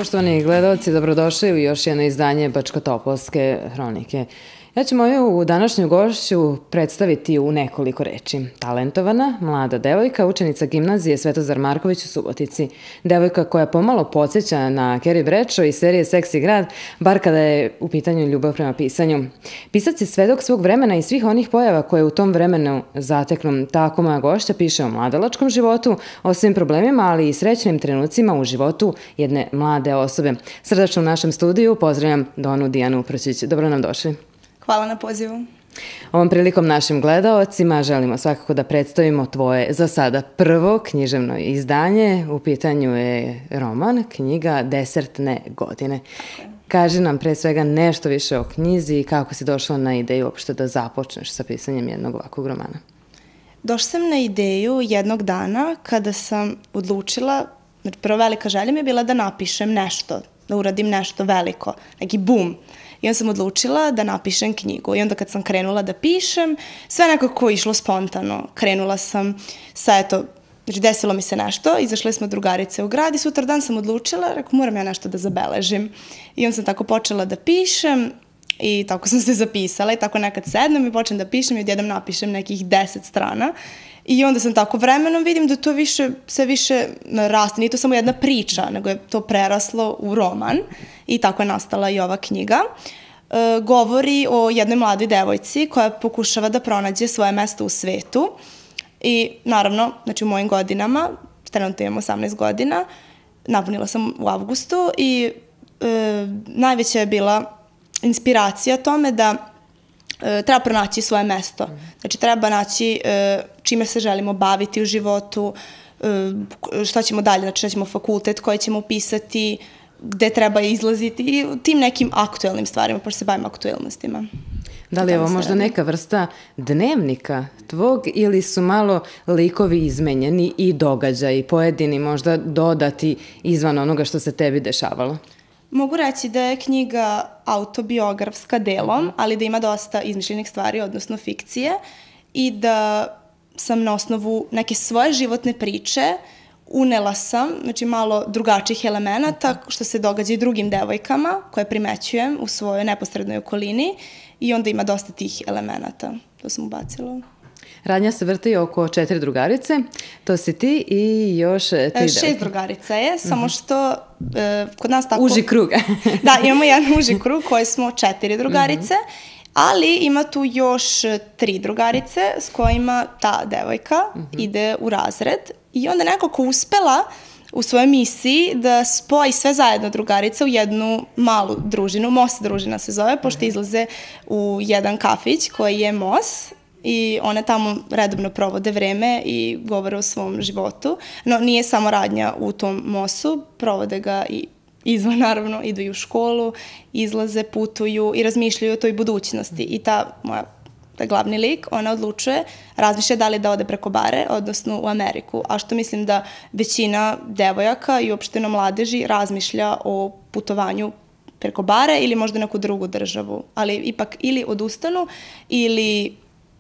Poštovani gledalci, dobrodošli u još jedno izdanje Bačkotopolske hronike. Ja ću moju današnju gošću predstaviti u nekoliko reči. Talentovana, mlada devojka, učenica gimnazije Svetozar Marković u Subotici. Devojka koja pomalo podsjeća na Carrie Bradshaw iz serije Seksi grad, bar kada je u pitanju ljubav prema pisanju. Pisac je svedok svog vremena i svih onih pojava koje u tom vremenu zateknu. Tako moja gošća piše o mladalačkom životu, o svim problemima, ali i srećnim trenucima u životu jedne mlade osobe. Srdačno u našem studiju pozdravljam Donu Dijanu Uproćić. Dobro nam došli. Hvala na pozivu. Ovom prilikom našim gledaocima želimo svakako da predstavimo tvoje za sada prvo književno izdanje. U pitanju je roman, knjiga Desertne godine. Kaži nam pre svega nešto više o knjizi i kako si došla na ideju uopšte da započneš sa pisanjem jednog ovakvog romana. Došla sam na ideju jednog dana kada sam odlučila, prva velika želja mi je bila da napišem nešto, da uradim nešto veliko, neki bum. I onda sam odlučila da napišem knjigu. I onda kad sam krenula da pišem, sve nekako išlo spontano. Krenula sam sa, znači desilo mi se nešto, izašle smo drugarice u grad i sutra dan sam odlučila, rekao, moram ja nešto da zabeležim. I onda sam tako počela da pišem i tako sam se zapisala i tako nekad sednem i počnem da pišem i odjednom napišem nekih 10 strana. I onda sam tako vremenom vidim da to sve više raste. Nije to samo jedna priča, nego je to preraslo u roman i tako je nastala i ova knjiga. Govori o jednoj mladoj devojci koja pokušava da pronađe svoje mesto u svetu. I naravno, znači u mojim godinama, trenutno imam 18 godina, napunila sam u avgustu i najveća je bila inspiracija tome da treba pronaći svoje mesto. Znači, treba naći čime se želimo baviti u životu, šta ćemo dalje, znači šta ćemo fakultet, koji ćemo upisati, gde treba izlaziti i tim nekim aktuelnim stvarima, pošto se bavim aktuelnostima. Da li je ovo možda neka vrsta dnevnika tvog ili su malo likovi izmenjeni i događaji pojedini možda dodati izvan onoga što se tebi dešavalo? Mogu reći da je knjiga autobiografska delom, ali da ima dosta izmišljenih stvari, odnosno fikcije, i da sam na osnovu neke svoje životne priče unela sam, znači malo drugačijih elemenata što se događa i drugim devojkama koje primećujem u svojoj neposrednoj okolini i onda ima dosta tih elemenata. To sam ubacila. Radnja se vrti oko 4 drugarice, to si ti i još 3 devojke. 6 drugarica je, samo što kod nas tako... Uži krug. Da, imamo jedan uži krug koji smo 4 drugarice, ali ima tu još 3 drugarice s kojima ta devojka ide u razred i onda nekako uspela u svojoj misiji da spoji sve zajedno drugarice u jednu malu družinu, Mos družina se zove, pošto izlaze u jedan kafić koji je Mos. I one tamo redovno provode vreme i govore o svom životu. No, nije samo radnja u tom Mosu, provode ga i izvan, naravno, idu i u školu, izlaze, putuju i razmišljaju o toj budućnosti. I ta glavni lik, ona odlučuje, razmišlja da li da ode preko bare, odnosno u Ameriku. A što mislim da većina devojaka i uopšteno mladeži razmišlja o putovanju preko bare ili možda neku drugu državu. Ali ipak ili odustanu ili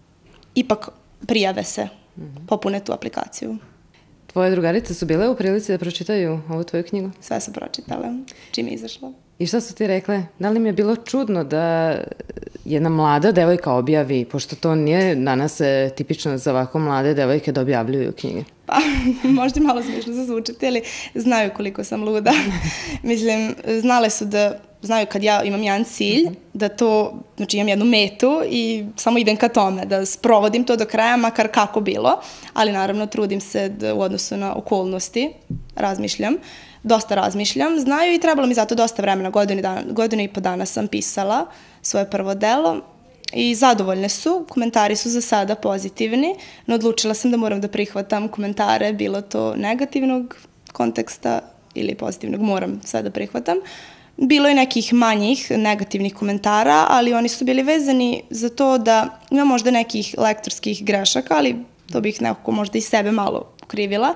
ipak prijave se, popune tu aplikaciju. Tvoje drugarice su bile u prilici da pročitaju ovu tvoju knjigu? Sve su pročitale, čim je izašla. I šta su ti rekle? Da li mi je bilo čudno da jedna mlada devojka objavi, pošto to nije danas tipično za ovako mlade devojke da objavljuju knjige? Pa, možda malo smiješno zazvučiti, ali znaju koliko sam luda. Mislim, znale su da znaju kad ja imam jedan cilj, da to, znači imam jednu metu i samo idem ka tome, da sprovodim to do kraja, makar kako bilo, ali naravno trudim se da u odnosu na okolnosti razmišljam, dosta razmišljam, znaju i trebalo mi zato dosta vremena, godinu i po dana sam pisala svoje prvo delo i zadovoljne su, komentari su za sada pozitivni, no odlučila sam da moram da prihvatam komentare, bilo to negativnog konteksta ili pozitivnog, moram sve da prihvatam. Bilo je nekih manjih negativnih komentara, ali oni su bili vezani za to da ima možda nekih lektorskih grešaka, ali to bih nekako možda i sebe malo krivila,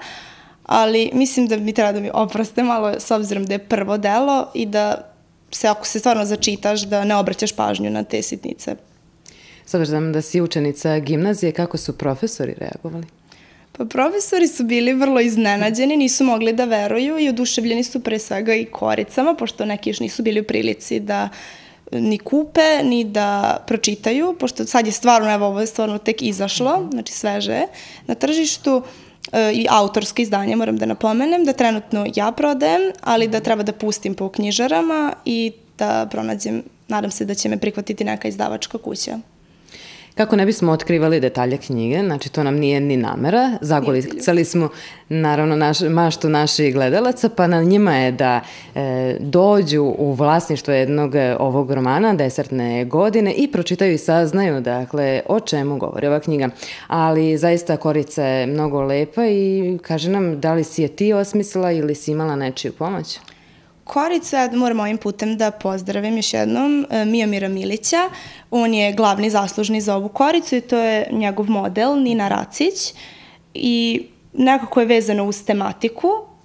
ali mislim da mi treba da mi oproste malo s obzirom da je prvo delo i da se, ako se stvarno začitaš, da ne obraćaš pažnju na te sitnice. S obzirom da si učenica gimnazije, kako su profesori reagovali? Pa profesori su bili vrlo iznenađeni, nisu mogli da veruju i oduševljeni su pre svega i koricama, pošto neki još nisu bili u prilici da ni kupe, ni da pročitaju, pošto sad je stvarno, evo ovo je stvarno tek izašlo, znači sveže je na tržištu, i autorske izdanje, moram da napomenem, da trenutno ja prodajem, ali da treba da pustim po knjižarama i da pronađem, nadam se da će me prihvatiti neka izdavačka kuća. Kako ne bismo otkrivali detalje knjige, znači to nam nije ni namera, zagolicali smo naravno maštu naših gledalaca, pa na njima je da dođu u vlasništvo jednog ovog romana, Desertne godine, i pročitaju i saznaju, dakle, o čemu govori ova knjiga. Ali zaista korica je mnogo lepa i kaže nam da li si je ti osmislila ili si imala nečiju pomoć? Korica, moram ovim putem da pozdravim još jednom Miomira Milića. On je glavni zaslužni za ovu koricu i to je njegov model, Nina Racić. I nekako je vezano uz tematiku.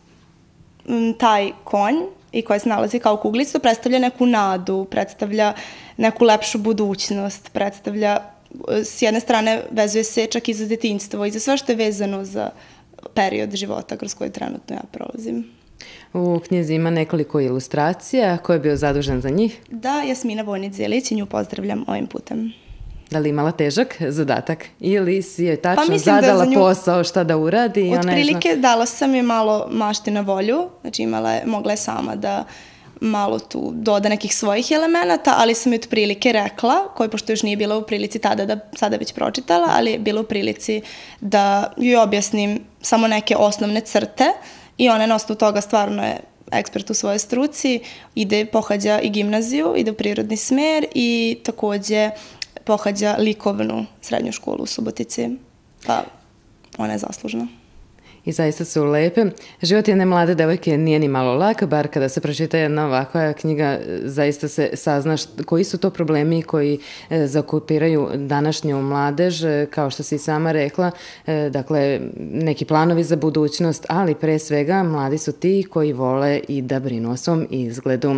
Taj konj i koji se nalazi kao kuglica predstavlja neku nadu, predstavlja neku lepšu budućnost, predstavlja, s jedne strane vezuje se čak i za detinjstvo i za sve što je vezano za period života kroz koji trenutno ja prolazim. U knjizi ima nekoliko ilustracija. Ko je bio zadužen za njih? Da, Jasmina Vojnić-Zelić i nju pozdravljam ovim putem. Da li imala težak zadatak ili si je tačno zadala posao šta da uradi? Otprilike dala sam je malo mašti na volju, znači mogla je sama da malo tu doda nekih svojih elemenata, ali sam joj otprilike rekla, koja pošto još nije bila u prilici tada da sada već pročitala, ali je bila u prilici da joj objasnim samo neke osnovne crte i ona na osnovu toga stvarno je ekspert u svojoj struci, pohađa i gimnaziju, ide u prirodni smer i takođe pohađa likovnu srednju školu u Subotici, pa ona je zaslužna. I zaista su lepe. Život jedne mlade devojke nije ni malo lak, bar kada se pročita jedna ovakva knjiga, zaista se sazna koji su to problemi koji zaokupiraju današnju mladež, kao što si i sama rekla, dakle, neki planovi za budućnost, ali pre svega mladi su ti koji vole i da brinu o svom izgledu.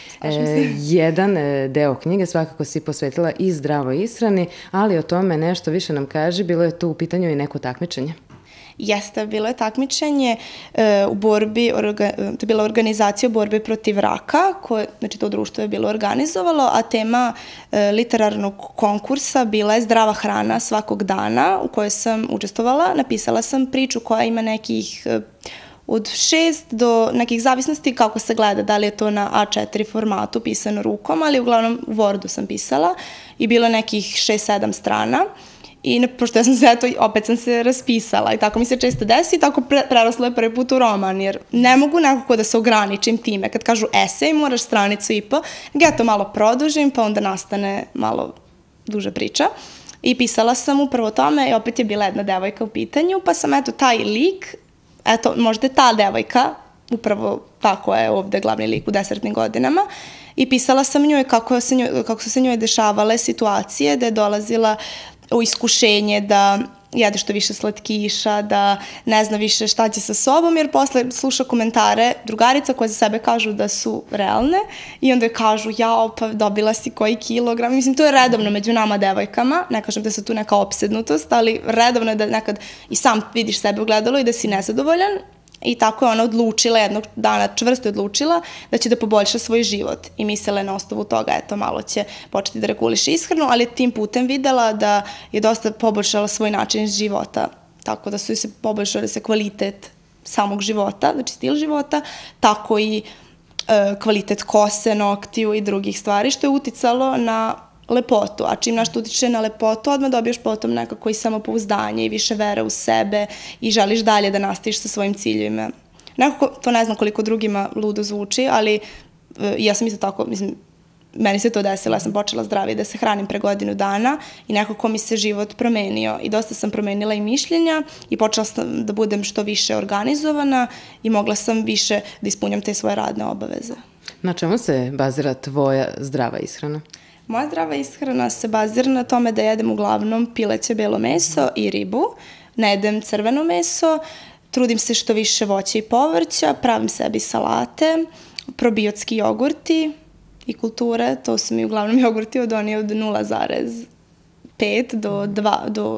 Jedan deo knjige svakako si posvetila i zdravoj ishrani, ali o tome nešto više nam kaži, bilo je tu u pitanju i neko takmičenje. Jeste, bilo je takmičenje u borbi, to je bila organizacija u borbi protiv raka, znači to društvo je bilo organizovalo, a tema literarnog konkursa bila je zdrava hrana svakog dana u kojoj sam učestvovala. Napisala sam priču koja ima nekih od 6 do nekih zavisnosti kako se gleda, da li je to na A4 formatu pisano rukom, ali uglavnom u Wordu sam pisala i bilo nekih 6-7 strana. I pošto ja sam se, opet sam se raspisala i tako mi se često desi i tako preraslo je prvi put u roman, jer ne mogu nekako da se ograničim time. Kad kažu esej, moraš stranicu i po, ja to malo produžim, pa onda nastane malo duža priča. I pisala sam upravo tome i opet je bila jedna devojka u pitanju, pa sam taj lik, možda je ta devojka, upravo tako je ovde glavni lik u Desertnim godinama, i pisala sam njoj kako su se njoj dešavale situacije, da je dolazila u iskušenje da jede što više slatkiša, da ne zna više šta će sa sobom, jer posle sluša komentare drugarica koje za sebe kažu da su realne i onda kažu, jao, pa dobila si koji kilogram. Mislim, to je redovno među nama devojkama, ne kažem da se tu neka opsednutost, ali redovno je da nekad i sam vidiš sebe u gledalu i da si nezadovoljan. I tako je ona odlučila, jednog dana čvrsto odlučila da će da poboljša svoj život i mislila je na osnovu toga, malo će početi da reguliše ishranu, ali je tim putem videla da je dosta poboljšala svoj način života, tako da su se poboljšali se kvalitet samog života, znači stil života, tako i kvalitet kose, noktiju i drugih stvari, što je uticalo na lepotu, a čim nešto utiče na lepotu, odmah dobiješ potom nekako i samopouzdanje i više vere u sebe i želiš dalje da nastaviš sa svojim ciljevima. Nekako, to ne znam koliko drugima ludo zvuči, ali ja sam isto tako, mislim, meni se to desilo, ja sam počela zdravije da se hranim pre godinu dana i nekako mi se život promenio i dosta sam promenila i mišljenja i počela sam da budem što više organizovana i mogla sam više da ispunjam te svoje radne obaveze. Na čemu se bazira tvoja zdrava ishrana? Moja zdrava ishrana se bazira na tome da jedem uglavnom pileće belo meso i ribu, ne jedem crveno meso, trudim se što više voća i povrća, pravim sebi salate, probiotski jogurti i kulture, to su mi uglavnom jogurti od 0,5 do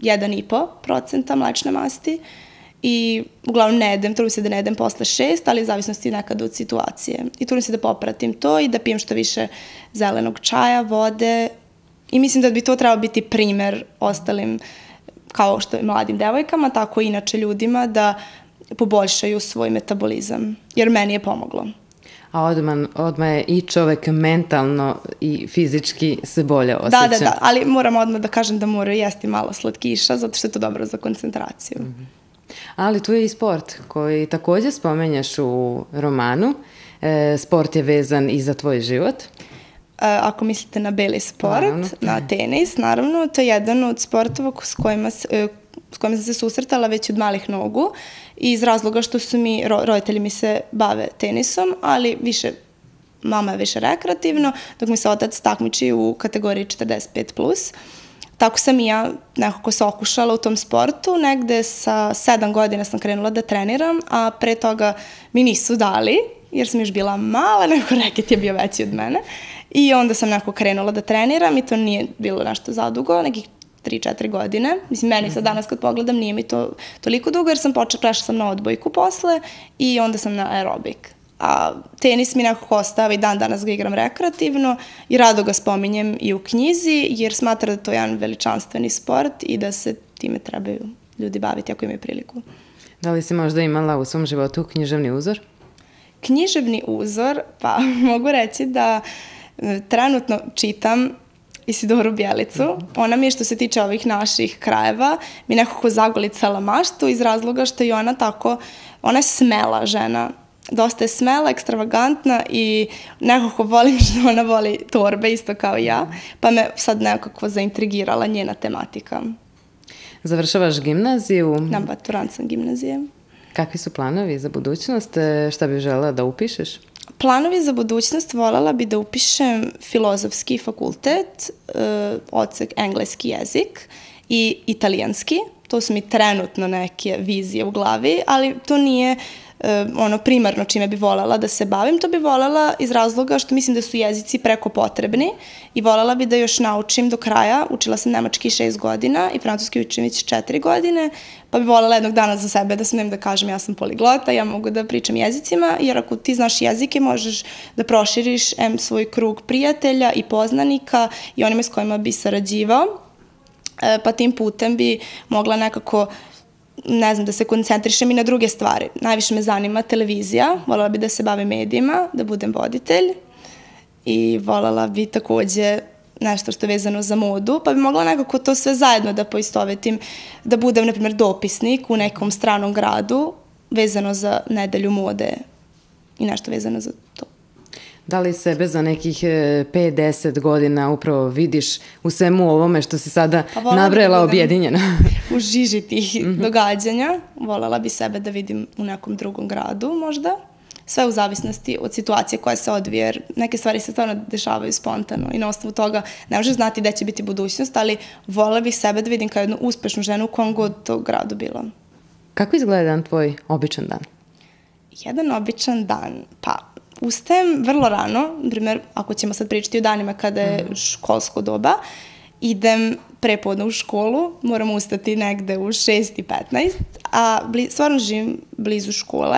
1,5% mlečne masti i uglavnom ne jedem, trudim se da ne jedem posle 6, ali u zavisnosti nekada od situacije. I trudim se da popratim to i da pijem što više zelenog čaja, vode i mislim da bi to trebao biti primer ostalim, kao što je mladim devojkama, tako i inače ljudima da poboljšaju svoj metabolizam, jer meni je pomoglo. A odmah je i čovek mentalno i fizički se bolje osjeća. Da, ali moram odmah da kažem da moraju jesti malo slatkiša, zato što je to dobro za koncentraciju. Ali tu je i sport koji takođe spomenjaš u romanu. Sport je vezan i za tvoj život. Ako mislite na beli sport, na tenis, naravno, to je jedan od sportova s kojima sam se susretala već od malih nogu i iz razloga što su roditelji mi se bave tenisom, ali mama je više rekreativno, dok mi se otac takmiči u kategoriji 45+. Tako sam i ja nekako se okušala u tom sportu, negde sa 7 godina sam krenula da treniram, a pre toga mi nisu dali, jer sam još bila mala, neko reket je bio veći od mene. I onda sam nekako krenula da treniram i to nije bilo nešto zadugo, nekih 3-4 godine. Mislim, meni sad danas kad pogledam nije mi to toliko dugo, jer prešla sam na odbojku posle i onda sam na aerobik. A tenis mi nekako ostava i dan danas ga igram rekreativno i rado ga spominjem i u knjizi, jer smatram da to je jedan veličanstveni sport i da se time trebaju ljudi baviti ako imaju priliku. Da li si možda imala u svom životu književni uzor? Književni uzor, pa mogu reći da trenutno čitam Isidoru Bjelicu. Ona mi je, što se tiče ovih naših krajeva, mi nekako zagolicala maštu iz razloga što je ona je smela žena. Dosta je smela, ekstravagantna i nekako volim što ona voli torbe isto kao i ja, pa me sad nekako zaintrigirala njena tematika. Završavaš gimnaziju? Na maturant sam gimnazije. Kakvi su planovi za budućnost? Šta bi želela da upišeš? Planovi za budućnost voljela bi da upišem filozofski fakultet, odsek engleski jezik i italijanski. To su mi trenutno neke vizije u glavi, ali to nije primarno čime bi voljela da se bavim. To bi voljela iz razloga što mislim da su jezici preko potrebni i voljela bi da još naučim do kraja. Učila sam nemački 6 godina i francuski učim već 4 godine, pa bi voljela jednog dana za sebe da smem da kažem ja sam poliglota, ja mogu da pričam jezicima, jer ako ti znaš jezike možeš da proširiš svoj krug prijatelja i poznanika i onima s kojima bi sarađivao, pa tim putem bi mogla nekako, ne znam, da se koncentrišem i na druge stvari. Najviše me zanima televizija, voljela bi da se bavim medijima, da budem voditelj i voljela bi takođe nešto što je vezano za modu, pa bi mogla nekako to sve zajedno da poistovetim, da budem, na primjer, dopisnik u nekom stranom gradu vezano za nedelju mode i nešto vezano za to. Da li sebe za nekih 5-10 godina upravo vidiš u svemu ovome što si sada nabrajala objedinjeno? U žiži tih događanja. Voljela bi sebe da vidim u nekom drugom gradu možda. Sve u zavisnosti od situacije koja se odvije, jer neke stvari se stvarno dešavaju spontano i na osnovu toga ne možeš znati gde će biti budućnost, ali voljela bih sebe da vidim kao jednu uspešnu ženu u kom god to gradu bila. Kako izgleda jedan tvoj običan dan? Jedan običan dan, pa ustajem vrlo rano, na primjer, ako ćemo sad pričati o danima kada je školsko doba, idem prepodne u školu, moram ustati negde u 6:15, a stvarno živim blizu škole,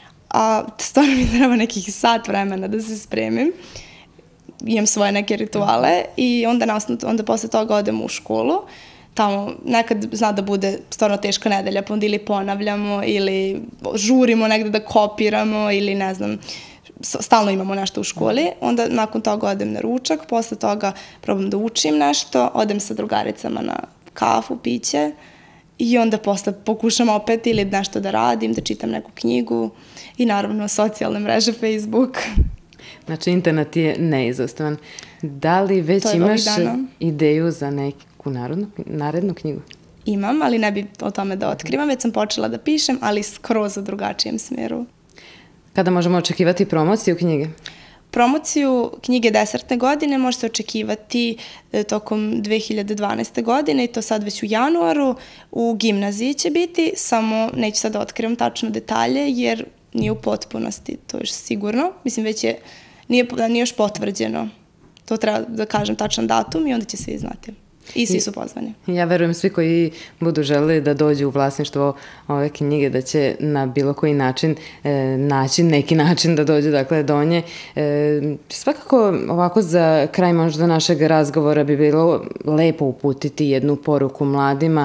a stvarno mi treba nekih sat vremena da se spremim. Imam svoje neke rituale i onda posle toga odem u školu. Tamo nekad zna da bude stvarno teška nedelja, pa onda ili ponavljamo ili žurimo negde da kopiramo ili ne znam, stalno imamo nešto u školi. Onda nakon toga odem na ručak, posle toga probam da učim nešto, odem sa drugaricama na kafu, piće i onda posle pokušam opet ili nešto da radim, da čitam neku knjigu i naravno socijalne mreže, Facebook. Znači internet je neizostavan. Da li već imaš ideju za neku narednu knjigu? Imam, ali ne bi o tome da otkrivam. Već sam počela da pišem, ali skroz u drugačijem smjeru. Kada možemo očekivati promociju knjige? Promociju knjige desertne godine može se očekivati tokom 2012. godine i to sad već u januaru. U gimnaziji će biti, samo neću sad da otkrivam tačno detalje jer nije u potpunosti, to je sigurno. Mislim, već nije još potvrđeno. To treba da kažem tačan datum i onda će se i znati. I svi su pozvani. Ja verujem svi koji budu želeli da dođu u vlasništvo ove knjige da će na bilo koji način naći neki način da dođu do nje. Svakako ovako za kraj možda našeg razgovora bi bilo lepo uputiti jednu poruku mladima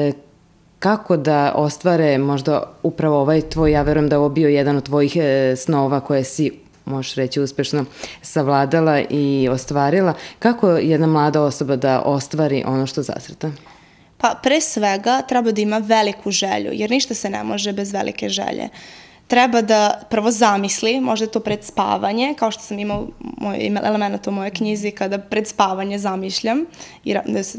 kako da ostvare možda upravo ovaj tvoj, ja verujem da je ovo bio jedan od tvojih snova koje si možeš reći uspešno savladala i ostvarila. Kako jedna mlada osoba da ostvari ono što zacrta? Pa pre svega treba da ima veliku želju, jer ništa se ne može bez velike želje. Treba da prvo zamisli, možda je to pred spavanje, kao što sam imao element u mojoj knjizi, kada pred spavanje zamišljam i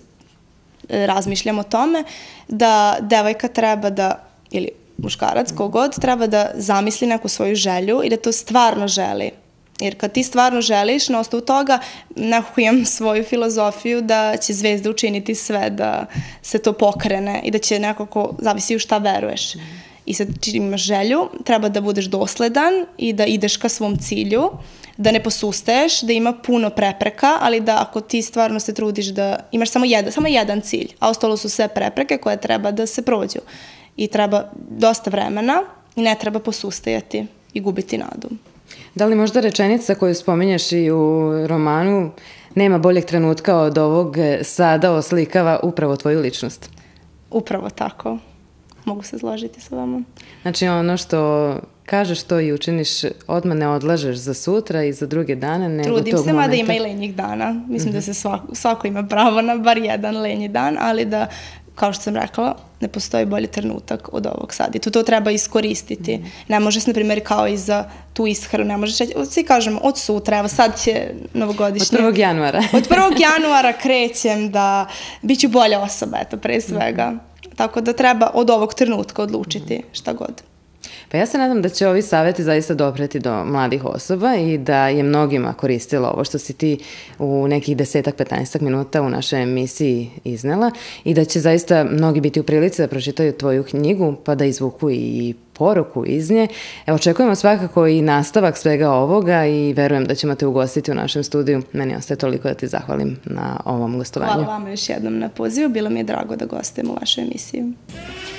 razmišljam o tome, da devojka treba da, ili muškarac, kogod, treba da zamisli neku svoju želju i da to stvarno želi. Jer kad ti stvarno želiš, na osnovu toga nekako imam svoju filozofiju da će zvezda učiniti sve da se to pokrene i da će nekako, zavisi u šta veruješ. I sad čim imaš želju, treba da budeš dosledan i da ideš ka svom cilju, da ne posustaješ, da ima puno prepreka, ali da ako ti stvarno se trudiš da imaš samo jedan cilj, a ostalo su sve prepreke koje treba da se prođu. I treba dosta vremena i ne treba posustajati i gubiti nadu. Da li možda rečenica koju spominješ i u romanu nema boljeg trenutka od ovog sada oslikava upravo tvoju ličnost? Upravo tako. Mogu se složiti sa vama. Znači ono što kažeš to i učiniš, odmah ne odlažeš za sutra i za druge dane, nego tog momenta. Trudim se, mada ima i lenjih dana. Mislim da se svako ima pravo na bar jedan lenji dan, ali da, kao što sam rekla, ne postoji bolji trenutak od ovog sad. I to treba iskoristiti. Ne može se, na primjer, kao i za tu ishranu, ne možeš reći, svi kažemo, od sutra, evo sad će novogodišnje. Od 1. januara. Od 1. januara krećem da bit ću bolja osoba, eto, pre svega. Tako da treba od ovog trenutka odlučiti šta god. Pa ja se nadam da će ovi savjeti zaista dopreti do mladih osoba i da je mnogima koristilo ovo što si ti u nekih 10-15 minuta u našoj emisiji iznela i da će zaista mnogi biti u prilici da pročitaju tvoju knjigu pa da izvuku i poruku iz nje. Očekujemo svakako i nastavak svega ovoga i verujem da ćemo te ugostiti u našem studiju. Meni ostaje toliko da ti zahvalim na ovom gostovanju. Hvala vama još jednom na pozivu. Bilo mi je drago da gostujem u vašoj emisiji.